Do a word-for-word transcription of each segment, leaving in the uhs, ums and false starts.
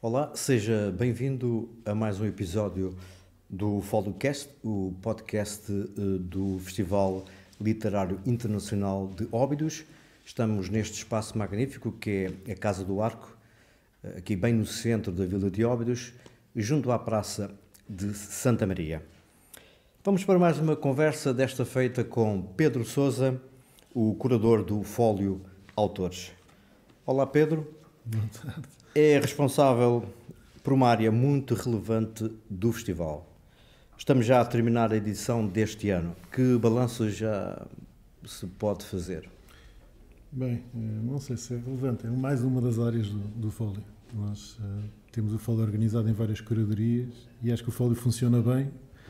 Olá, seja bem-vindo a mais um episódio do FólioCast, o podcast uh, do Festival Literário Internacional de Óbidos. Estamos neste espaço magnífico que é a Casa do Arco, uh, aqui bem no centro da vila de Óbidos, junto à Praça de Santa Maria. Vamos para mais uma conversa, desta feita com Pedro Sousa, o curador do Fólio Autores. Olá, Pedro. Boa tarde. É responsável por uma área muito relevante do festival. Estamos já a terminar a edição deste ano. Que balanço já se pode fazer? Bem, não sei se é relevante. É mais uma das áreas do, do Fólio. Nós uh, temos o Fólio organizado em várias curadorias e acho que o Fólio funciona bem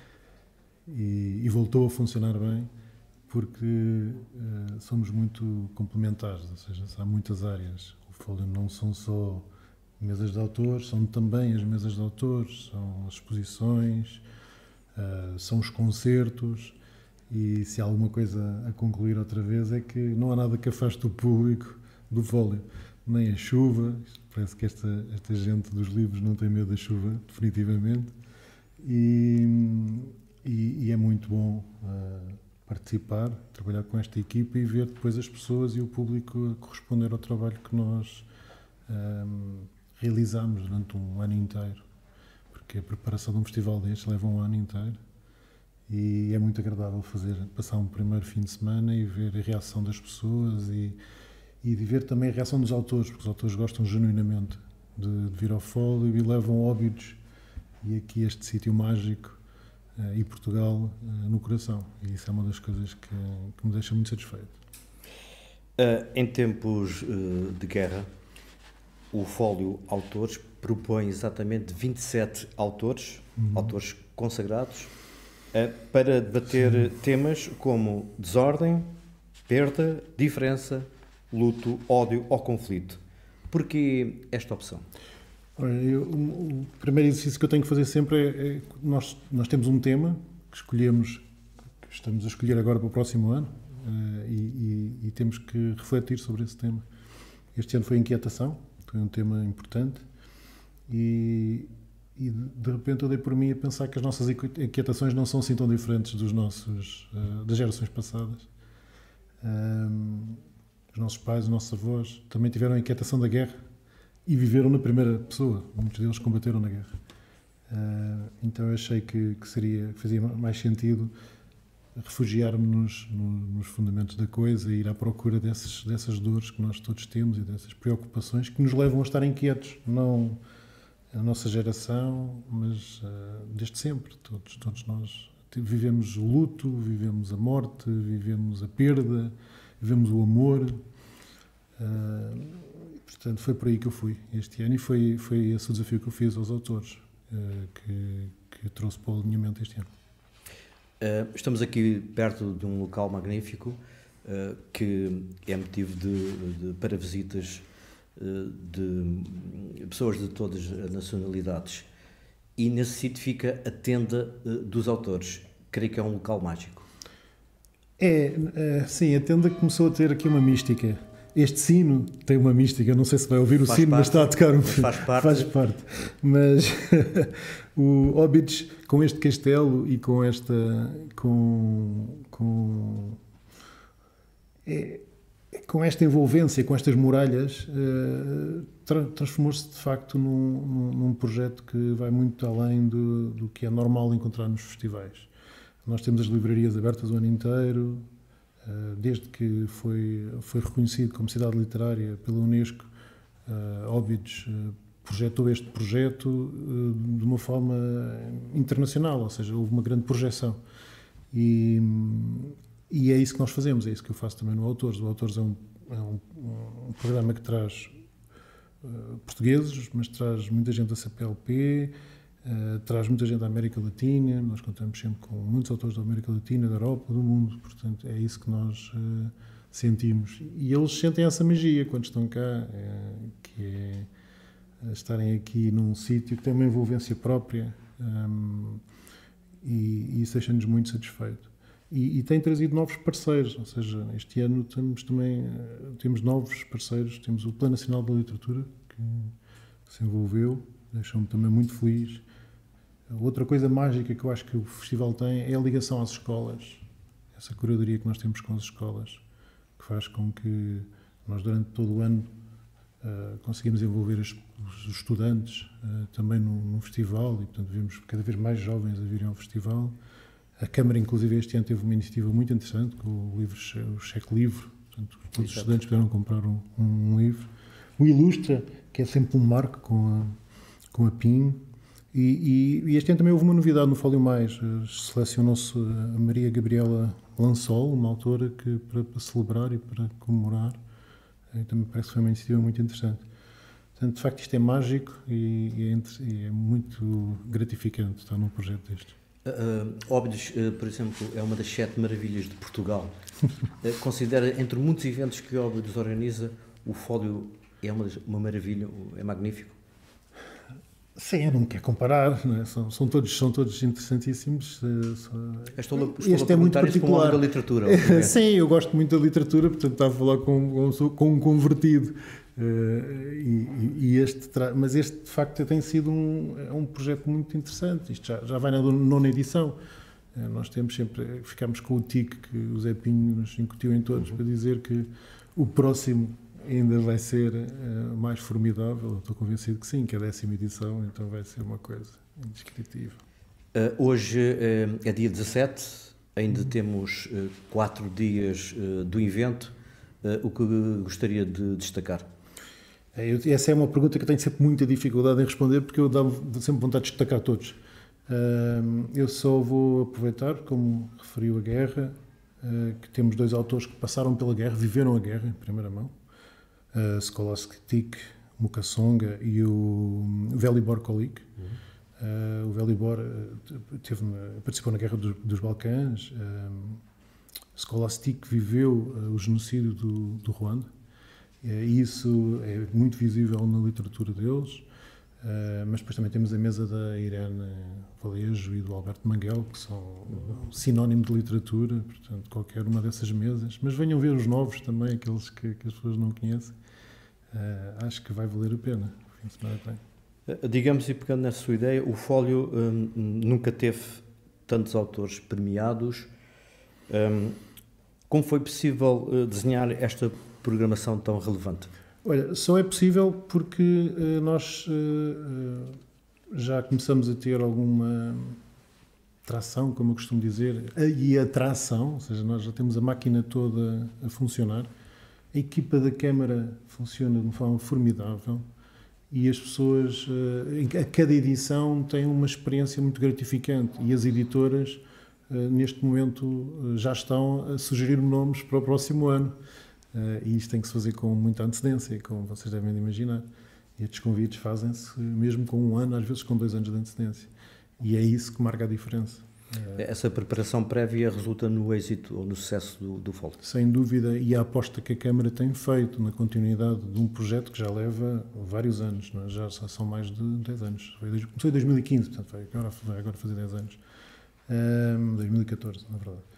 e, e voltou a funcionar bem porque uh, somos muito complementares, ou seja, há muitas áreas. O Fólio não são só mesas de autores, são também as mesas de autores, são as exposições, uh, são os concertos, e se há alguma coisa a concluir outra vez é que não há nada que afaste o público do Fólio, nem a chuva. Parece que esta, esta gente dos livros não tem medo da chuva, definitivamente, e, e, e é muito bom uh, participar, trabalhar com esta equipa e ver depois as pessoas e o público a corresponder ao trabalho que nós um, realizámos durante um ano inteiro, porque a preparação de um festival destes leva um ano inteiro e é muito agradável fazer, passar um primeiro fim de semana e ver a reação das pessoas e, e de ver também a reação dos autores, porque os autores gostam genuinamente de, de vir ao Fólio e levam Óbidos e aqui este sítio mágico uh, e Portugal uh, no coração, e isso é uma das coisas que, que me deixa muito satisfeito. Uh, em tempos uh, de guerra, o Fólio Autores propõe exatamente vinte e sete autores, uhum. autores consagrados, uh, para debater Sim. temas como desordem, perda, diferença, luto, ódio ou conflito. Porquê esta opção? Olha, eu, o, o primeiro exercício que eu tenho que fazer sempre é, é nós, nós temos um tema que escolhemos, que estamos a escolher agora para o próximo ano, uh, e, e, e temos que refletir sobre esse tema. Este ano foi inquietação. Foi um tema importante e, e de repente eu dei por mim a pensar que as nossas inquietações não são assim tão diferentes dos nossos, uh, das gerações passadas. Um, os nossos pais, os nossos avós também tiveram a inquietação da guerra e viveram na primeira pessoa. Muitos deles combateram na guerra. Uh, então eu achei que, que, seria, que fazia mais sentido refugiarmos-nos nos fundamentos da coisa e ir à procura dessas, dessas dores que nós todos temos e dessas preocupações que nos levam a estar inquietos, não a nossa geração, mas uh, desde sempre. Todos, todos nós vivemos o luto, vivemos a morte, vivemos a perda, vivemos o amor. Uh, portanto, foi por aí que eu fui este ano e foi, foi esse o desafio que eu fiz aos autores, uh, que, que trouxe para o alinhamento este ano. Uh, estamos aqui perto de um local magnífico uh, que é motivo de, de, para visitas uh, de pessoas de todas as nacionalidades, e nesse sítio fica a tenda uh, dos autores. Creio que é um local mágico. É, é, sim, a tenda começou a ter aqui uma mística. Este sino tem uma mística, não sei se vai ouvir o faz sino, parte, mas está a tocar um faz parte. Faz parte. Mas o Óbidos, com este castelo e com esta. com. com, é, com esta envolvência, com estas muralhas, uh, tra transformou-se de facto num, num, num projeto que vai muito além do, do que é normal encontrar nos festivais. Nós temos as livrarias abertas o ano inteiro. Desde que foi, foi reconhecido como cidade literária pela Unesco, uh, Óbidos uh, projetou este projeto uh, de uma forma internacional, ou seja, houve uma grande projeção. E, e é isso que nós fazemos, é isso que eu faço também no Autores. O Autores é um, é um, um programa que traz uh, portugueses, mas traz muita gente da C P L P, Uh, traz muita gente da América Latina. Nós contamos sempre com muitos autores da América Latina, da Europa, do mundo, portanto é isso que nós uh, sentimos, e eles sentem essa magia quando estão cá, é, que é estarem aqui num sítio que tem uma envolvência própria, um, e, e isso deixa-nos muito satisfeitos. E, e tem trazido novos parceiros, ou seja, este ano temos também temos novos parceiros. Temos o Plano Nacional da Literatura, que se envolveu deixou-me também muito feliz. Outra coisa mágica que eu acho que o festival tem é a ligação às escolas, essa curadoria que nós temos com as escolas, que faz com que nós durante todo o ano uh, conseguimos envolver os, os estudantes uh, também no, no festival e, portanto, vimos cada vez mais jovens a virem ao festival. A Câmara, inclusive, este ano teve uma iniciativa muito interessante com o, livro, o cheque livre, portanto, todos os estudantes puderam comprar um, um livro. O Ilustra, que é sempre um marco com a, com a P I N. E, e, e este ano também houve uma novidade no Fólio Mais. Selecionou-se a Maria Gabriela Lansol, uma autora que, para, para celebrar e para comemorar. E também parece que foi uma iniciativa muito interessante. Portanto, de facto, isto é mágico e, e, é, e é muito gratificante estar num projeto deste. Uh, Óbidos, uh, por exemplo, é uma das sete maravilhas de Portugal. uh, considera, entre muitos eventos que o Óbidos organiza, o Fólio é uma, uma maravilha, é magnífico? Sim, eu não me quero comparar, não é? são, são, todos, são todos interessantíssimos. Estou, estou este é muito particular. Da literatura. É, sim, eu gosto muito da literatura, portanto estava a falar com, com, com um convertido. Uh, e, e este, mas este, de facto, tem sido um, é um projeto muito interessante. Isto já, já vai na nona edição. Uh, nós temos sempre, ficamos com o tique que o Zé Pinho nos incutiu em todos, uhum. para dizer que o próximo ainda vai ser uh, mais formidável. Eu estou convencido que sim, que é a décima edição, então vai ser uma coisa indescritível. Uh, hoje uh, é dia dezassete, ainda uhum. temos uh, quatro dias uh, do evento. Uh, o que gostaria de destacar? É, eu, essa é uma pergunta que eu tenho sempre muita dificuldade em responder, porque eu dou sempre vontade de destacar todos. Uh, eu só vou aproveitar, como referiu a guerra, uh, que temos dois autores que passaram pela guerra, viveram a guerra em primeira mão. Uh, Skolastik Mukasonga e o Velibor Kolik. Uhum. Uh, o Velibor uh, teve, participou na Guerra dos, dos Balcãs. Uh, Skolastik viveu uh, o genocídio do, do Ruanda. Uh, e isso é muito visível na literatura deles. Uh, mas depois também temos a mesa da Irene Valejo e do Alberto Manguel, que são uhum. sinónimo de literatura, portanto, qualquer uma dessas mesas. Mas venham ver os novos também, aqueles que, que as pessoas não conhecem. Uh, acho que vai valer a pena o fim de semana que vem. Uh, digamos, e pegando nessa sua ideia, o Fólio um, nunca teve tantos autores premiados. Um, como foi possível uh, desenhar esta programação tão relevante? Olha, só é possível porque uh, nós uh, já começamos a ter alguma tração, como eu costumo dizer, e atração, ou seja, nós já temos a máquina toda a funcionar. A equipa da Câmara funciona de uma forma formidável e as pessoas, a cada edição, têm uma experiência muito gratificante e as editoras, neste momento, já estão a sugerir nomes para o próximo ano. E isto tem que se fazer com muita antecedência, como vocês devem imaginar. E estes convites fazem-se mesmo com um ano, às vezes com dois anos de antecedência. E é isso que marca a diferença. Essa preparação prévia resulta no êxito ou no sucesso do, do Fólio? Sem dúvida, e a aposta que a Câmara tem feito na continuidade de um projeto que já leva vários anos, não é? Já são mais de dez anos. Começou em dois mil e quinze, portanto vai agora, vai agora fazer dez anos. Um, dois mil e catorze, na verdade.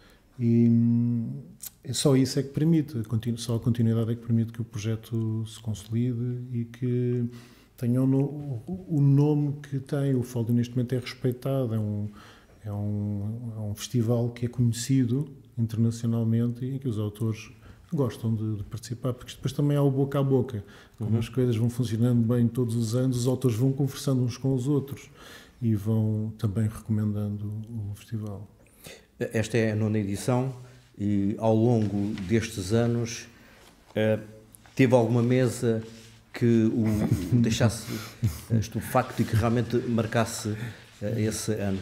E só isso é que permite, só a continuidade é que permite que o projeto se consolide e que tenha o, o nome que tem. O Fólio neste momento é respeitado, é um É um, é um festival que é conhecido internacionalmente e em que os autores gostam de, de participar, porque depois também há o boca a boca. Como uhum. as coisas vão funcionando bem todos os anos, os autores vão conversando uns com os outros e vão também recomendando o festival. Esta é a nona edição e ao longo destes anos uh, teve alguma mesa que o deixasse estupefacto e que realmente marcasse esse ano?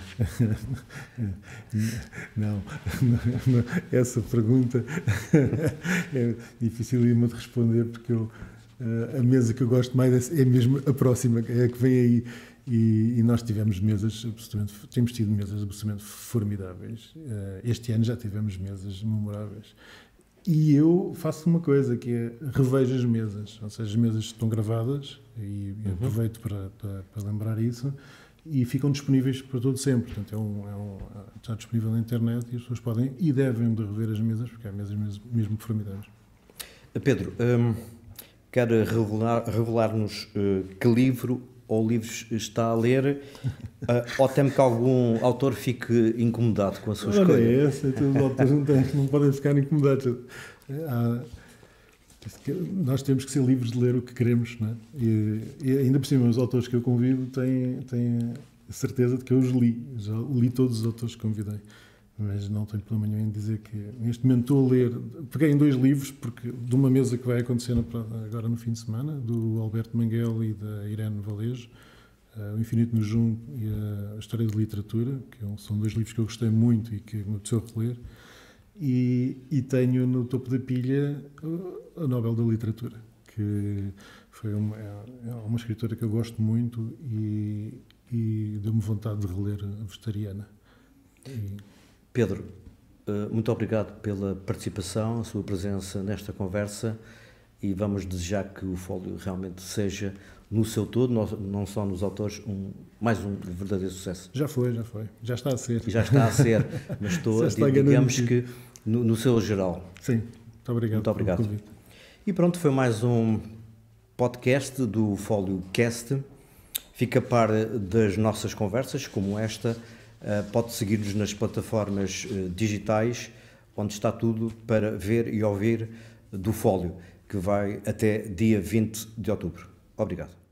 Não, não, essa pergunta é difícil de responder porque eu, a mesa que eu gosto mais é mesmo a próxima, é a que vem aí e, e nós tivemos mesas absolutamente, temos tido mesas absolutamente formidáveis. Este ano já tivemos mesas memoráveis. E eu faço uma coisa, que é revejo as mesas, ou seja, as mesas estão gravadas e uhum. aproveito para, para, para lembrar isso. E ficam disponíveis para todo sempre. Portanto, é um, é um, está disponível na internet e as pessoas podem e devem de rever as mesas, porque há mesas mesmo, mesmo formidáveis. Pedro, um, quer revelar, revelar-nos uh, que livro ou livros está a ler, uh, ou teme que algum autor fique incomodado com a sua escolha? Não é essa, então os autores não, têm, não podem ficar incomodados. Há, nós temos que ser livres de ler o que queremos, não é? E, e ainda por cima, os autores que eu convido têm, têm a certeza de que eu os li. Já li todos os autores que convidei. Mas não tenho problema nenhum em dizer que neste momento estou a ler. Peguei em dois livros, porque de uma mesa que vai acontecer agora no fim de semana, do Alberto Manguel e da Irene Valejo, uh, O Infinito no Junco e a História de Literatura, que são dois livros que eu gostei muito e que me apeteceu reler. E, e tenho no topo da pilha a Nobel da Literatura, que foi uma, é uma escritora que eu gosto muito e, e deu-me vontade de reler A Vegetariana. E... Pedro, muito obrigado pela participação, a sua presença nesta conversa, e vamos desejar que o Fólio realmente seja, no seu todo, não só nos autores, um, mais um verdadeiro sucesso. Já foi, já foi. Já está a ser. Já está a ser, mas estou a dizer, digamos que no, no seu geral. Sim, muito obrigado. Muito obrigado. E pronto, foi mais um podcast do Fólio Cast. Fica a par das nossas conversas, como esta. Pode seguir-nos nas plataformas digitais, onde está tudo para ver e ouvir do Fólio, que vai até dia vinte de outubro. Obrigado.